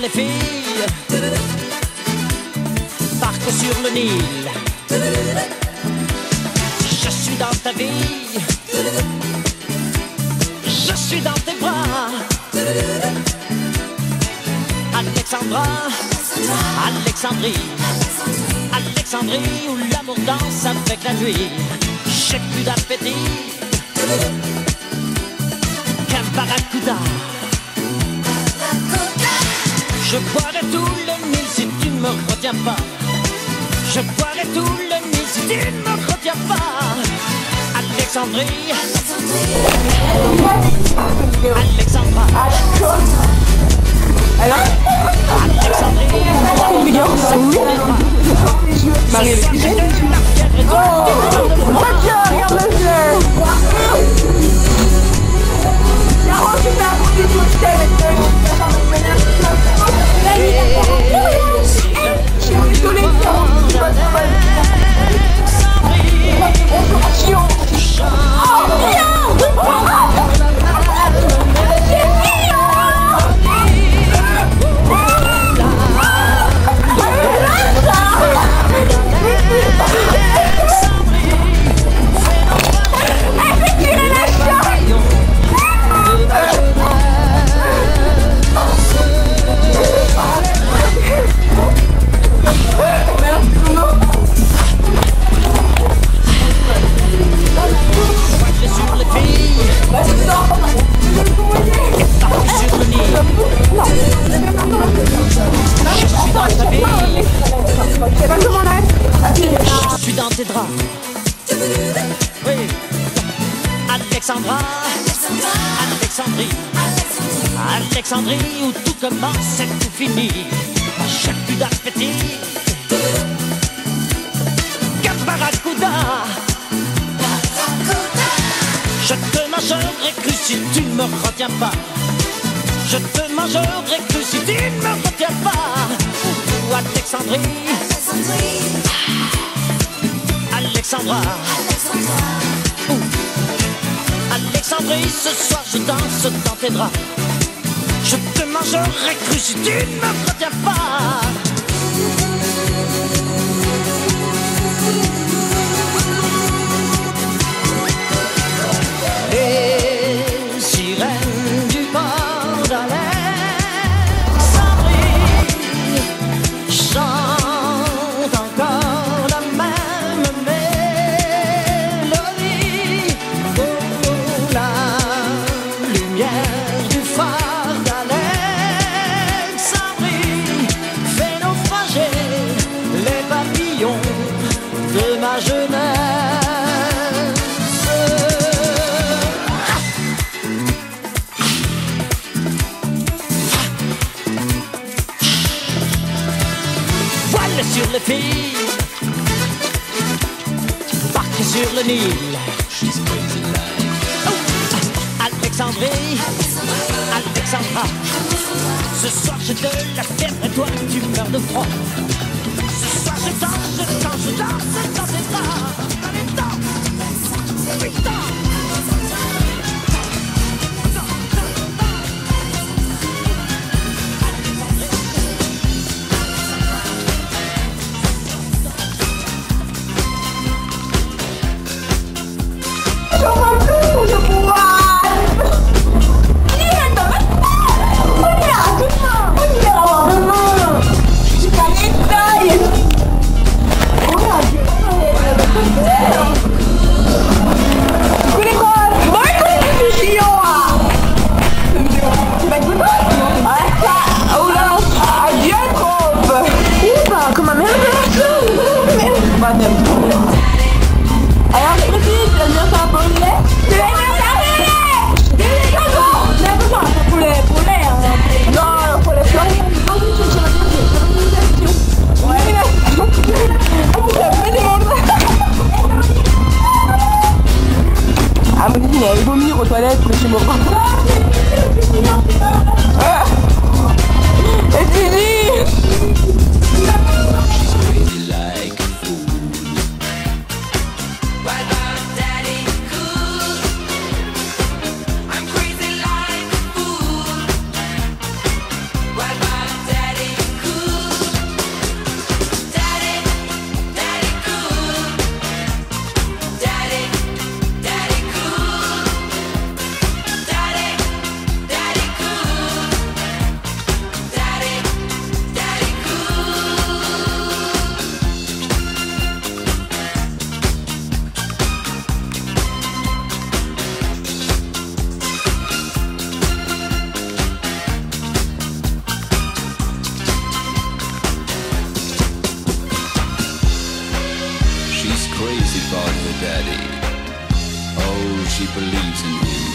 les filles, partent sur le Nil. Je suis dans ta vie, je suis dans tes bras. Alexandra, Alexandrie, Alexandrie où l'amour danse avec la nuit. J'ai plus d'appétit qu'un barracuda. Je boirai tout le Nil si tu ne me retiens pas. Je boirai tout le Nil si tu ne me retiens pas. Alexandrie, Alexandra, Alexandrie, Marie, regarde le jeu. Je suis dans tes draps. Oui. Alexandra, Alexandrie, Alexandrie où tout commence et tout finit. J'ai plus d'appétit qu'un barracuda. Je te mangerai cru si tu ne me retiens pas. Je te mangerai cru si tu ne me retiens pas. Ou Alexandrie, Alexandra, Alexandrie, ce soir je danse dans tes draps. Je te mangerai cru si tu ne me retiens pas. Les sirènes du port d'Alexandrie chantent encore la même mélodie. Oh, la lumière du phare d'Alexandrie fait naufrager les papillons de ma jeunesse. Sur les filles, parquées sur le Nil. Oh, Alexandrie, Alexandra, ce soir j'ai de la fièvre et toi tu meurs de froid. Ce soir je danse, je danse, je danse dans tes bras. Allez, danse, oui, danse. Il vaut vomir aux toilettes, mais je me rends. Et Didi! I'm crazy like a fool. Why my daddy God her daddy. Oh, she believes in him.